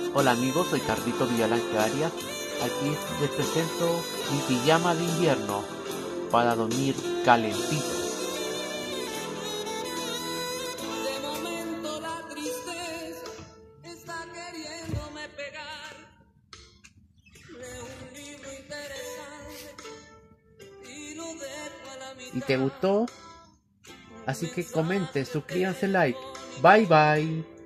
Hola amigos, soy Carlito Villalante Arias. Aquí les presento mi pijama de invierno para dormir calentito. De momento la tristeza está queriéndome pegar. Leo un libro interesante y lo dejo a la mitad. ¿Y te gustó? Así que comenten, suscríbanse, like. Bye bye.